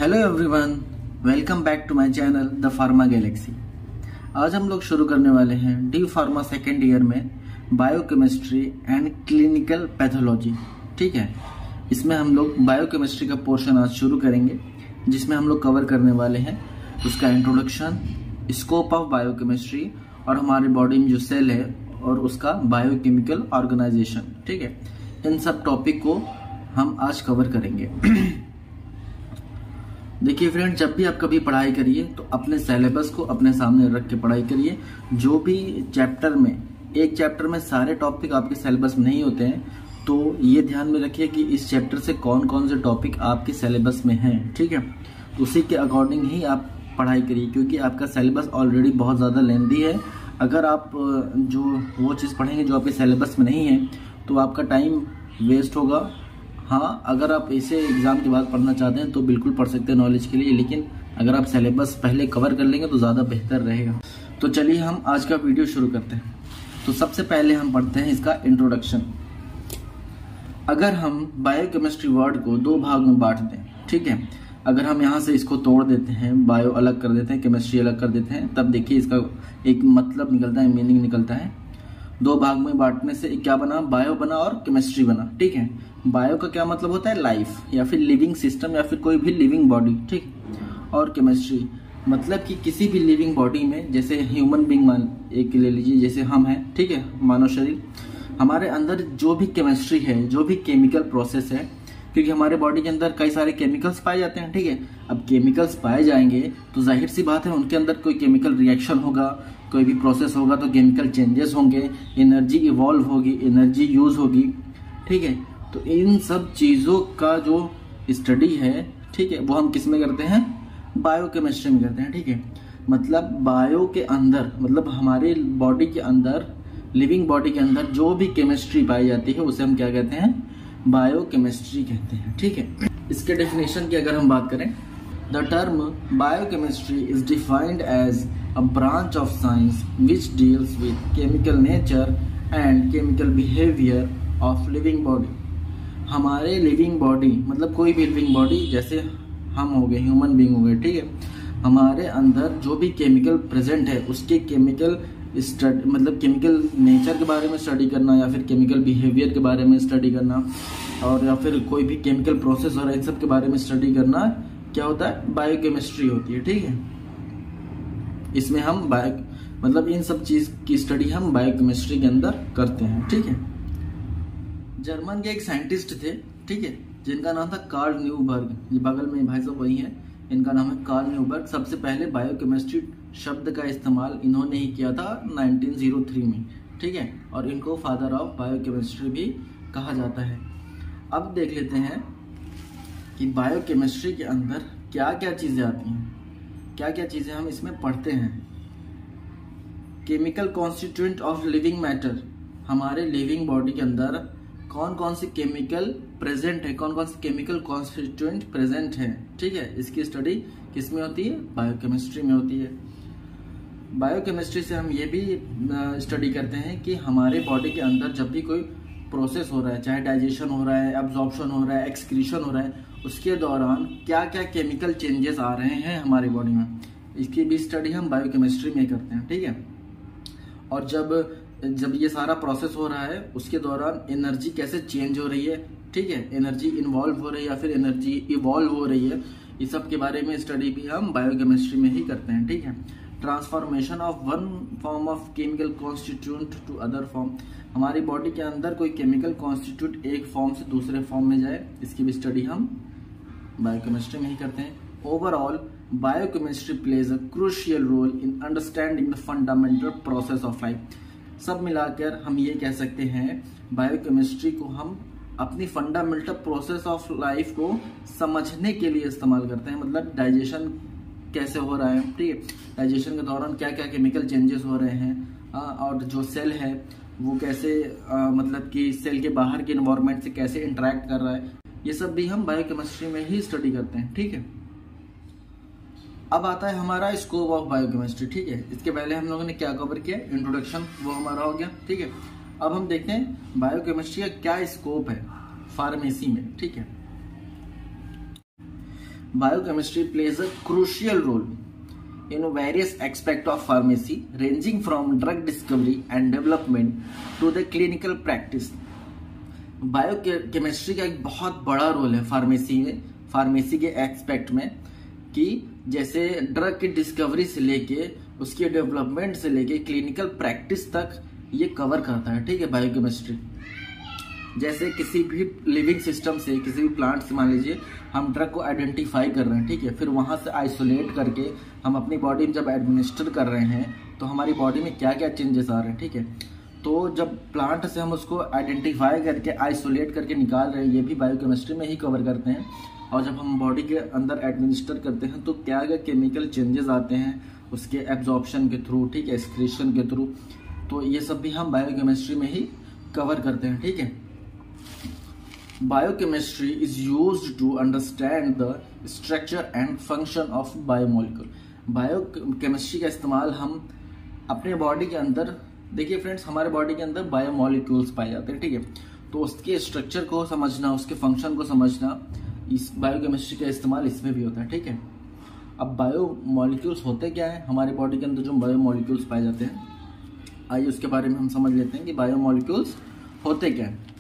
Hello everyone, welcome back to my channel the pharma galaxy. आज हम लोग शुरू करने वाले हैं डी फार्मा सेकेंड ईयर में बायोकेमिस्ट्री एंड क्लिनिकल पैथोलॉजी। ठीक है, इसमें हम लोग बायोकेमिस्ट्री का पोर्शन आज शुरू करेंगे, जिसमें हम लोग कवर करने वाले हैं उसका इंट्रोडक्शन, स्कोप ऑफ बायोकेमिस्ट्री और हमारी बॉडी में जो सेल है और उसका बायोकेमिकल ऑर्गेनाइजेशन। ठीक है, इन सब टॉपिक को हम आज कवर करेंगे। देखिए फ्रेंड, जब भी आप कभी पढ़ाई करिए तो अपने सिलेबस को अपने सामने रख के पढ़ाई करिए। जो भी चैप्टर में, एक चैप्टर में सारे टॉपिक आपके सिलेबस में नहीं होते हैं, तो ये ध्यान में रखिए कि इस चैप्टर से कौन कौन से टॉपिक आपके सिलेबस में हैं। ठीक है, तो उसी के अकॉर्डिंग ही आप पढ़ाई करिए, क्योंकि आपका सिलेबस ऑलरेडी बहुत ज़्यादा लेंथी है। अगर आप जो वो चीज़ पढ़ेंगे जो आपके सिलेबस में नहीं है तो आपका टाइम वेस्ट होगा। हाँ, अगर आप इसे एग्ज़ाम के बाद पढ़ना चाहते हैं तो बिल्कुल पढ़ सकते हैं नॉलेज के लिए, लेकिन अगर आप सिलेबस पहले कवर कर लेंगे तो ज़्यादा बेहतर रहेगा। तो चलिए हम आज का वीडियो शुरू करते हैं। तो सबसे पहले हम पढ़ते हैं इसका इंट्रोडक्शन। अगर हम बायोकेमिस्ट्री वर्ड को दो भाग में बांट दें, ठीक है, अगर हम यहाँ से इसको तोड़ देते हैं, बायो अलग कर देते हैं, केमिस्ट्री अलग कर देते हैं, तब देखिए इसका एक मतलब निकलता है, मीनिंग निकलता है। दो भाग में बांटने से क्या बना, बायो बना और केमिस्ट्री बना। ठीक है, बायो का क्या मतलब होता है, लाइफ या फिर लिविंग सिस्टम या फिर कोई भी लिविंग बॉडी। ठीक, और केमिस्ट्री मतलब कि किसी भी लिविंग बॉडी में, जैसे ह्यूमन बींग मान एक ले लीजिए, जैसे हम हैं, ठीक है, मानव शरीर, हमारे अंदर जो भी केमिस्ट्री है, जो भी केमिकल प्रोसेस है, क्योंकि हमारे बॉडी के अंदर कई सारे केमिकल्स पाए जाते हैं। ठीक है, अब केमिकल्स पाए जाएंगे तो जाहिर सी बात है उनके अंदर कोई केमिकल रिएक्शन होगा, कोई भी प्रोसेस होगा तो केमिकल चेंजेस होंगे, एनर्जी इवॉल्व होगी, एनर्जी यूज होगी। ठीक है, तो इन सब चीज़ों का जो स्टडी है, ठीक है, वो हम किस में करते हैं, बायोकेमिस्ट्री में करते हैं। ठीक है, मतलब बायो के अंदर, मतलब हमारे बॉडी के अंदर, लिविंग बॉडी के अंदर जो भी केमिस्ट्री पाई जाती है उसे हम क्या कहते हैं, बायोकेमिस्ट्री कहते हैं। ठीक है, इसके डेफिनेशन की अगर हम बात करें, the term biochemistry is defined as a branch of science which deals with chemical nature and chemical behaviour of living body. हमारे लिविंग बॉडी मतलब कोई भी लिविंग बॉडी, जैसे हम हो गए, ह्यूमन बीइंग हो गए, ठीक है, हमारे अंदर जो भी केमिकल प्रेजेंट है उसके केमिकल स्टडी, मतलब केमिकल नेचर के बारे में स्टडी करना या फिर केमिकल बिहेवियर के बारे में स्टडी करना, और या फिर कोई भी केमिकल प्रोसेस और इन सब के बारे में स्टडी करना क्या होता है, बायोकेमिस्ट्री होती है। ठीक है, इसमें हम मतलब इन सब चीज की स्टडी हम बायोकेमिस्ट्री के अंदर करते हैं। ठीक है, जर्मन के एक साइंटिस्ट थे, ठीक है, जिनका नाम था कार्ल न्यूबर्ग। ये बगल में भाई साहब वही है, इनका नाम है कार्ल न्यूबर्ग। सबसे पहले बायोकेमिस्ट्री शब्द का इस्तेमाल इन्होंने ही किया था 1903 में। ठीक है, और इनको फादर ऑफ बायोकेमिस्ट्री भी कहा जाता है। अब देख लेते हैं कि बायोकेमिस्ट्री के अंदर क्या क्या चीजें आती हैं, क्या क्या चीजें हम इसमें पढ़ते हैं। Chemical constituent of living matter, हमारे लिविंग बॉडी के अंदर कौन कौन से केमिकल प्रेजेंट है, कौन कौन से केमिकल कॉन्स्टिट्यूएंट प्रेजेंट है। ठीक है, इसकी स्टडी किस में होती है, बायोकेमिस्ट्री में होती है। बायोकेमिस्ट्री से हम ये भी स्टडी करते हैं कि हमारे बॉडी के अंदर जब भी कोई प्रोसेस हो रहा है, चाहे डाइजेशन हो रहा है, एब्जॉर्प्शन हो रहा है, एक्सक्रीशन हो रहा है, उसके दौरान क्या क्या केमिकल चेंजेस आ रहे हैं हमारी बॉडी में, इसकी भी स्टडी हम बायोकेमिस्ट्री में करते हैं। ठीक है, और जब ये सारा प्रोसेस हो रहा है उसके दौरान एनर्जी कैसे चेंज हो रही है, ठीक है, एनर्जी इन्वॉल्व हो रही है या फिर एनर्जी इवॉल्व हो रही है, इस सब के बारे में स्टडी भी हम बायोकेमिस्ट्री में ही करते हैं। ठीक है, transformation of one form of chemical constituent to other form, हमारी बॉडी के अंदर कोई केमिकल कॉन्स्टिट्यूट एक फॉर्म से दूसरे फॉर्म में जाए, इसकी भी स्टडी हम बायोकेमिस्ट्री में ही करते हैं। Overall biochemistry plays a crucial role in understanding the fundamental process of life. सब मिलाकर हम ये कह सकते हैं बायोकेमिस्ट्री को हम अपनी फंडामेंटल प्रोसेस ऑफ लाइफ को समझने के लिए इस्तेमाल करते हैं। मतलब डाइजेशन कैसे हो रहा है, ठीक है, डाइजेशन के दौरान क्या क्या केमिकल चेंजेस हो रहे हैं, और जो सेल है वो कैसे मतलब कि सेल के बाहर के एनवायरनमेंट से कैसे इंटरेक्ट कर रहा है, ये सब भी हम बायोकेमिस्ट्री में ही स्टडी करते हैं। ठीक है, अब आता है हमारा स्कोप ऑफ बायोकेमिस्ट्री। ठीक है, इसके पहले हम लोगों ने क्या कवर किया, इंट्रोडक्शन, वो हमारा हो गया। ठीक है, अब हम देखते हैं बायोकेमिस्ट्री का क्या स्कोप है फार्मेसी में। ठीक है, Biochemistry plays a crucial role in various aspects of pharmacy, ranging from drug discovery and development to the clinical practice. Biochemistry का एक बहुत बड़ा रोल है फार्मेसी के एक्सपेक्ट में, कि जैसे ड्रग की डिस्कवरी से लेके उसके डेवलपमेंट से लेके क्लिनिकल प्रैक्टिस तक ये कवर करता है। ठीक है, बायोकेमिस्ट्री जैसे किसी भी लिविंग सिस्टम से, किसी भी प्लांट से मान लीजिए हम ड्रग को आइडेंटिफाई कर रहे हैं, ठीक है, फिर वहां से आइसोलेट करके हम अपनी बॉडी में जब एडमिनिस्टर कर रहे हैं तो हमारी बॉडी में क्या क्या चेंजेस आ रहे हैं। ठीक है, तो जब प्लांट से हम उसको आइडेंटिफाई करके आइसोलेट करके निकाल रहे हैं, ये भी बायोकेमिस्ट्री में ही कवर करते हैं। और जब हम बॉडी के अंदर एडमिनिस्टर करते हैं तो क्या क्या केमिकल चेंजेस आते हैं उसके एब्जॉर्प्शन के थ्रू, ठीक है, एक्सक्रीशन के थ्रू, तो ये सब भी हम बायोकेमिस्ट्री में ही कवर करते हैं। ठीक है, biochemistry is used to understand the structure and function of biomolecule. Biochemistry का इस्तेमाल हम अपने बॉडी के अंदर, देखिए फ्रेंड्स, हमारे बॉडी के अंदर बायोमोलिक्यूल्स पाए जाते हैं। ठीक है, तो उसके स्ट्रक्चर को समझना, उसके फंक्शन को समझना, इस बायोकेमिस्ट्री का इस्तेमाल इसमें भी होता है। ठीक है, अब बायोमोलिक्यूल्स होते क्या है, हमारे बॉडी के अंदर जो बायोमोलिक्यूल्स पाए जाते हैं, आइए उसके बारे में हम समझ लेते हैं कि बायोमोलिक्यूल्स होते क्या है।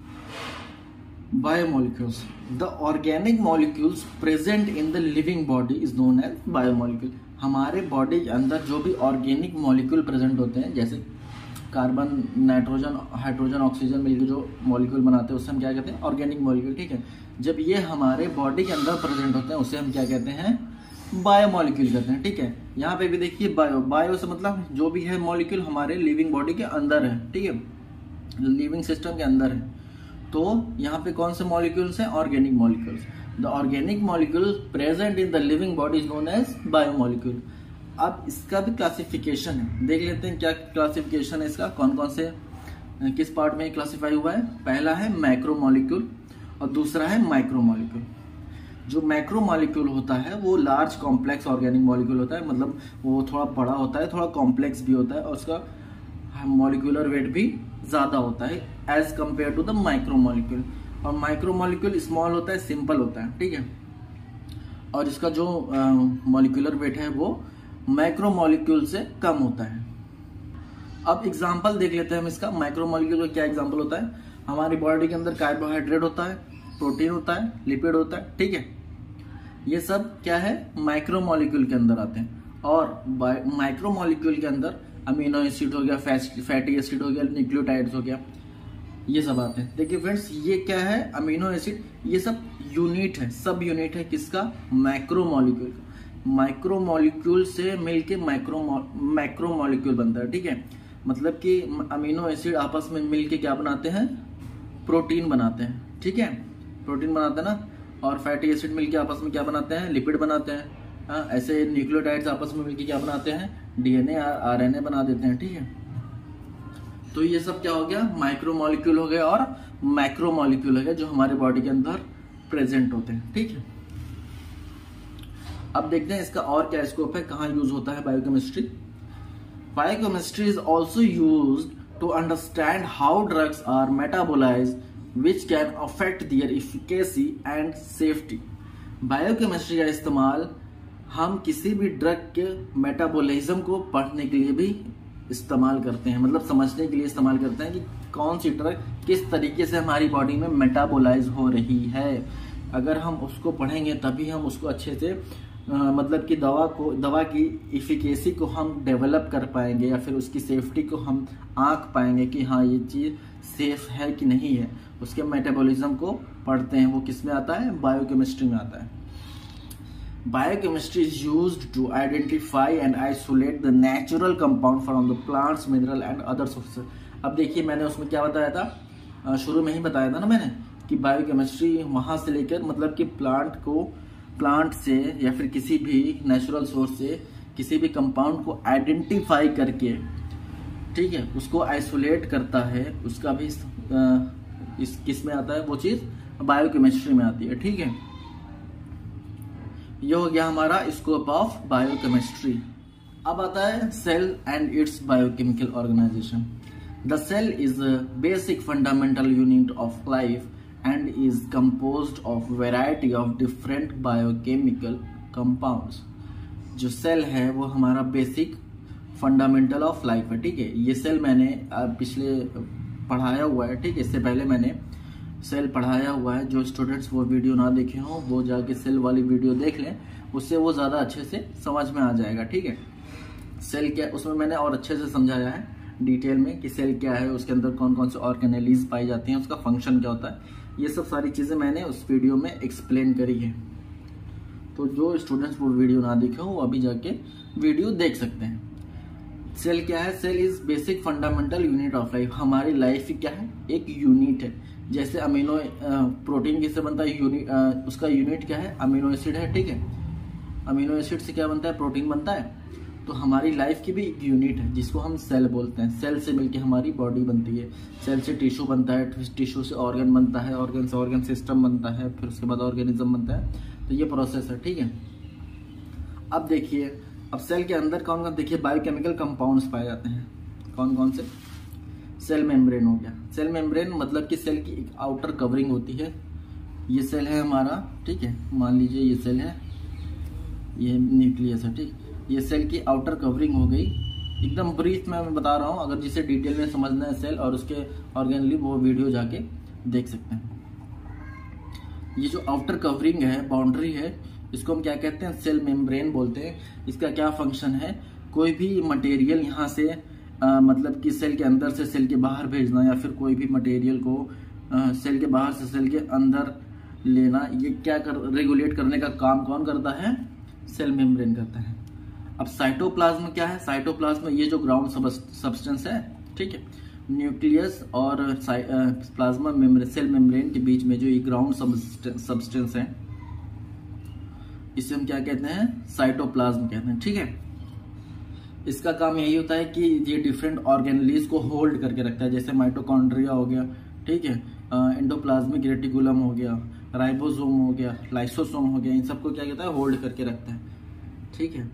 Biomolecules, the organic molecules present in the living body is known as biomolecule. हमारे बॉडी के अंदर जो भी ऑर्गेनिक मॉलिक्यूल प्रेजेंट होते हैं, जैसे कार्बन, नाइट्रोजन, हाइड्रोजन, ऑक्सीजन मिलकर जो मॉलिक्यूल बनाते हैं उसे हम क्या कहते हैं, ऑर्गेनिक मॉलिक्यूल। ठीक है, जब ये हमारे बॉडी के अंदर प्रेजेंट होते हैं उसे हम क्या कहते हैं, बायोमोलिक्यूल कहते हैं। ठीक है, यहाँ पे भी देखिए बायो से मतलब जो भी है मॉलिक्यूल हमारे लिविंग बॉडी के अंदर है। ठीक है, लिविंग सिस्टम के अंदर है, तो यहाँ पे कौन से मॉलिक्यूल्स हैं, organic molecules. The organic molecule present in the living body is known as biomolecule. अब इसका भी क्लासिफिकेशन है, देख लेते हैं क्या क्लासिफिकेशन है इसका, कौन कौन से किस पार्ट में क्लासिफाई हुआ है। पहला है मैक्रोमोलिक्यूल और दूसरा है माइक्रोमोलिक्यूल। जो मैक्रोमोलिक्यूल होता है वो लार्ज कॉम्प्लेक्स ऑर्गेनिक मॉलिक्यूल होता है, मतलब वो थोड़ा बड़ा होता है, थोड़ा कॉम्प्लेक्स भी होता है और उसका मॉलिक्यूलर वेट भी ज्यादा होता है as compare to the micromolecule. और माइक्रोमोलिक्यूल स्मॉल होता है, सिंपल होता है। ठीक है, और इसका जो मॉलिक्यूलर वेट है वो मैक्रोमोलिक्यूल से कम होता है। अब एग्जांपल देख लेते हैं हम इसका। माइक्रोमोलिक्यूल का क्या एग्जांपल होता है, हमारी बॉडी के अंदर कार्बोहाइड्रेट होता है, प्रोटीन होता है, लिपिड होता है। ठीक है, ये सब क्या है, माइक्रोमोलिक्यूल के अंदर आते हैं। और माइक्रोमोलिक्यूल के अंदर अमीनो एसिड हो गया, फैटी एसिड हो गया, न्यूक्लियोटाइड्स हो गया, ये सब आते हैं। देखिए फ्रेंड्स, ये क्या है, अमीनो एसिड, ये सब यूनिट है, सब यूनिट है किसका, मैक्रोमोलिक्यूल। माइक्रोमोलिक्यूल से मिलके मैक्रोमोलिक्यूल बनता है। ठीक है, मतलब कि अमीनो एसिड आपस में मिलके क्या बनाते हैं, प्रोटीन बनाते हैं। ठीक है, प्रोटीन बनाते हैं ना, और फैटी एसिड मिलके आपस में क्या बनाते हैं, लिपिड बनाते हैं। हाँ, ऐसे न्यूक्लियोटाइड्स आपस में मिलके क्या बनाते हैं, डीएनए, आरएनए बना देते हैं। ठीक है, तो ये सब क्या हो गया, माइक्रोमोलिक्यूल हो गया और मैक्रोमोलिक्यूल हो गया, जो हमारे बॉडी के अंदर प्रेजेंट होते हैं। ठीक है, अब देखते हैं इसका और क्या स्कोप है, कहाँ यूज होता है biochemistry. Biochemistry is also used to understand how drugs are metabolized which can affect their efficacy and safety. Biochemistry का इस्तेमाल हम किसी भी ड्रग के मेटाबॉलिज्म को पढ़ने के लिए भी इस्तेमाल करते हैं, मतलब समझने के लिए इस्तेमाल करते हैं कि कौन सी ड्रग किस तरीके से हमारी बॉडी में मेटाबोलाइज हो रही है। अगर हम उसको पढ़ेंगे तभी हम उसको अच्छे से मतलब कि दवा की इफिकेसी को हम डेवलप कर पाएंगे, या फिर उसकी सेफ्टी को हम आंक पाएंगे कि हाँ ये चीज सेफ है कि नहीं है। उसके मेटाबॉलिज्म को पढ़ते हैं, वो किस में आता है, बायोकेमिस्ट्री में आता है। Biochemistry is used to identify and isolate the natural compound from the plants, mineral and other sources. अब देखिए मैंने उसमें क्या बताया था, शुरू में ही बताया था ना मैंने कि बायोकेमिस्ट्री वहां से लेकर मतलब कि प्लांट से या फिर किसी भी नेचुरल सोर्स से किसी भी कंपाउंड को आइडेंटिफाई करके, ठीक है, उसको आइसोलेट करता है, उसका भी इस किस में आता है, वो चीज बायोकेमिस्ट्री में आती है। ठीक है, ये हो गया हमारा स्कोप ऑफ बायोकेमिस्ट्री। अब आता है cell and its biochemical organization. The cell is a basic fundamental unit of life and is composed of variety of different biochemical compounds। जो सेल है वो हमारा बेसिक फंडामेंटल ऑफ लाइफ है, ठीक है। ये सेल मैंने पिछले पढ़ाया हुआ है, ठीक है। इससे पहले मैंने सेल पढ़ाया हुआ है। जो स्टूडेंट्स वो वीडियो ना देखे हों वो जाके सेल वाली वीडियो देख लें, उससे वो ज़्यादा अच्छे से समझ में आ जाएगा, ठीक है। सेल क्या, उसमें मैंने और अच्छे से समझाया है डिटेल में कि सेल क्या है, उसके अंदर कौन कौन से ऑर्गेनेलीज पाई जाती हैं, उसका फंक्शन क्या होता है, ये सब सारी चीज़ें मैंने उस वीडियो में एक्सप्लेन करी है। तो जो स्टूडेंट्स वो वीडियो ना देखे हो वो अभी जाके वीडियो देख सकते हैं। सेल क्या है? Cell is basic fundamental unit of life. हमारी लाइफ क्या है? एक यूनिट है। जैसे अमीनो प्रोटीन किससे बनता है? उसका यूनिट क्या है? अमीनो एसिड है, ठीक है। अमीनो एसिड से क्या बनता है? प्रोटीन बनता है। तो हमारी लाइफ की भी एक यूनिट है जिसको हम सेल बोलते हैं। सेल से मिलके हमारी बॉडी बनती है। सेल से टिश्यू बनता है, टिश्यू से ऑर्गन बनता है, ऑर्गन से ऑर्गन सिस्टम बनता है, फिर उसके बाद ऑर्गेनिज्म बनता है। तो ये प्रोसेस है, ठीक है। अब देखिए, अब सेल के अंदर कौन कौन, देखिए बायोकेमिकल कंपाउंड्स पाए जाते हैं। कौन कौन से? सेल मेम्ब्रेन हो गया। सेल मेम्ब्रेन मतलब कि सेल की एक आउटर कवरिंग होती है। ये सेल है हमारा, ठीक है। मान लीजिए ये सेल है, ये न्यूक्लियस है, ठीक। ये सेल की आउटर कवरिंग हो गई। एकदम ब्रीफ में मैं बता रहा हूँ, अगर जिसे डिटेल में समझना है सेल और उसके ऑर्गेनली, वो वीडियो जाके देख सकते हैं। ये जो आउटर कवरिंग है, बाउंड्री है, इसको हम क्या कहते हैं? सेल मेम्ब्रेन बोलते हैं। इसका क्या फंक्शन है? कोई भी मटेरियल यहाँ से मतलब कि सेल के अंदर से सेल के बाहर भेजना, या फिर कोई भी मटेरियल को सेल के बाहर से सेल के अंदर लेना, ये क्या रेगुलेट करने का काम कौन करता है? सेल मेम्ब्रेन करता है। अब साइटोप्लाज्म क्या है? साइटोप्लाज्म ये जो ग्राउंड सब्सटेंस है, ठीक है। न्यूक्लियस और प्लाज्मा मेम्ब्रेन, सेल मेम्ब्रेन के बीच में जो ये ग्राउंड सब्सटेंस है, इसे हम क्या कहते हैं? साइटोप्लाज्म कहते हैं, ठीक है। इसका काम यही होता है कि ये डिफरेंट ऑर्गेनेलीज को होल्ड करके रखता है। जैसे माइटोकॉन्ड्रिया हो गया, ठीक है, एंडोप्लाज्मिक रेटिकुलम हो गया, राइबोसोम हो गया, लाइसोसोम हो गया, इन सबको क्या कहता है? होल्ड करके रखता है, ठीक है।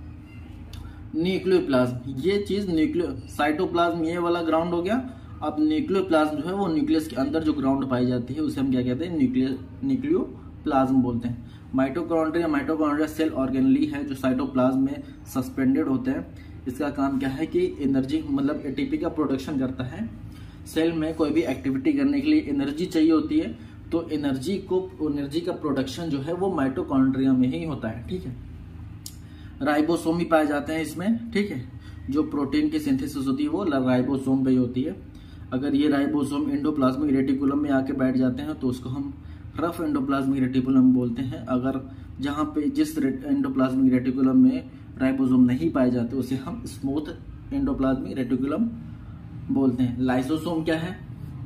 न्यूक्लियोप्लाज्म, ये चीज साइटोप्लाज्म ये वाला ग्राउंड हो गया। अब न्यूक्लियोप्लाज्म जो है वो न्यूक्लियस के अंदर जो ग्राउंड पाई जाती है उसे हम क्या कहते हैं? न्यूक्लियोप्लाज्म बोलते हैं। माइटोकॉन्ड्रिया सेल ऑर्गेनली है जो साइटोप्लाज्म में सस्पेंडेड होते हैं। इसका काम क्या है कि एनर्जी मतलब एटीपी का प्रोडक्शन करता है। सेल में कोई भी एक्टिविटी करने के लिए एनर्जी चाहिए होती है, तो एनर्जी का प्रोडक्शन जो है वो माइटोकॉन्ड्रिया में ही होता है, ठीक है। राइबोसोम भी पाए जाते हैं इसमें, ठीक है। जो प्रोटीन की सिंथेसिस होती है वो राइबोसोम पे ही होती है। अगर ये राइबोसोम एंडोप्लाज्मिक रेटिकुलम में आके बैठ जाते हैं तो उसको हम रफ एंडोप्लाज्मिक रेटिकुलम बोलते हैं। अगर जहाँ पे जिस एंडोप्लाज्मिक रेटिकुलम में राइबोसोम नहीं पाए जाते उसे हम स्मूथ एंडोप्लाज्मिक रेटिकुलम बोलते हैं। लाइसोसोम क्या है?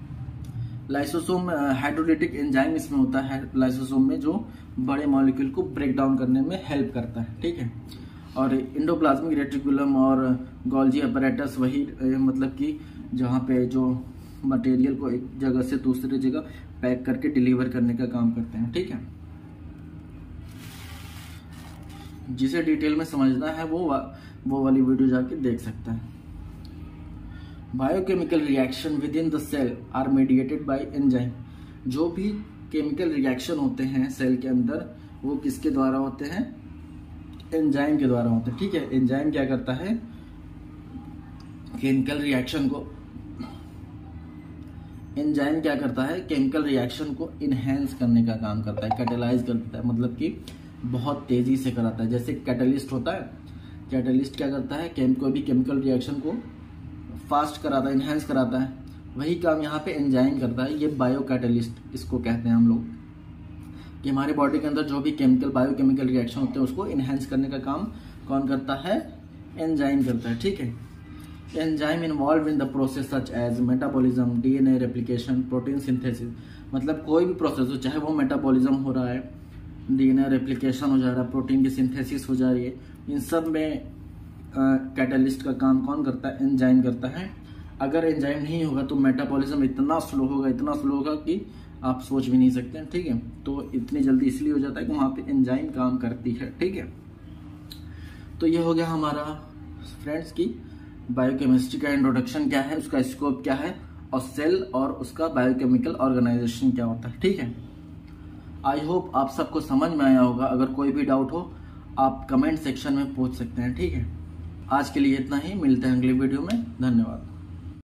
लाइसोसोम हाइड्रोलिटिक एंजाइम इसमें होता है। लाइसोसोम में जो बड़े मॉलिक्यूल को ब्रेक डाउन करने में हेल्प करता है, ठीक है। और एंडोप्लाज्मिक रेटिकुलम और गोल्जी अपैरेटस वही मतलब कि जहाँ पे जो मटेरियल को एक जगह से दूसरी जगह पैक करके डिलीवर करने का काम करते हैं, ठीक है। जिसे डिटेल में समझना है वो वाली वीडियो जाके देख सकता है। Biochemical reaction within the cell are mediated by enzyme. जो भी केमिकल रिएक्शन होते हैं सेल के अंदर वो किसके द्वारा होते हैं? एंजाइम के द्वारा होते हैं, ठीक है। एंजाइम क्या करता है? केमिकल रिएक्शन को एंजाइम क्या करता है? केमिकल रिएक्शन को इनहेंस करने का काम करता है, कैटेलाइज करता है, मतलब कि बहुत तेजी से कराता है। जैसे कैटलिस्ट होता है, कैटलिस्ट क्या करता है? कोई भी केमिकल रिएक्शन को फास्ट कराता है, इनहेंस कराता है। वही काम यहाँ पे एंजाइम करता है। ये बायो कैटलिस्ट इसको कहते हैं हम लोग, कि हमारे बॉडी के अंदर जो भी बायोकेमिकल रिएक्शन होते हैं उसको इनहेंस करने का काम कौन करता है? एंजाइम करता है, ठीक है। Enzyme involve in the process such as metabolism, DNA replication, protein synthesis. मतलब कोई भी प्रोसेस हो, चाहे वो मेटाबॉलिज्म हो रहा है, डीएनए रेप्लिकेशन हो जा रहा है, प्रोटीन की सिंथेसिस हो जा रही है, इन सब में कैटलिस्ट का काम कौन करता है? एंजाइम करता है। अगर एंजाइम नहीं होगा तो मेटाबॉलिज्म इतना स्लो होगा कि आप सोच भी नहीं सकते, ठीक है। तो इतनी जल्दी इसलिए हो जाता है कि वहां पे एंजाइम काम करती है, ठीक है। तो ये हो गया हमारा फ्रेंड्स की बायोकेमिस्ट्री का इंट्रोडक्शन क्या है, उसका स्कोप क्या है और सेल और उसका बायोकेमिकल ऑर्गेनाइजेशन क्या होता है। ठीक है, आई होप आप सबको समझ में आया होगा। अगर कोई भी डाउट हो आप कमेंट सेक्शन में पूछ सकते हैं। ठीक है, आज के लिए इतना ही, मिलते हैं अगले वीडियो में। धन्यवाद।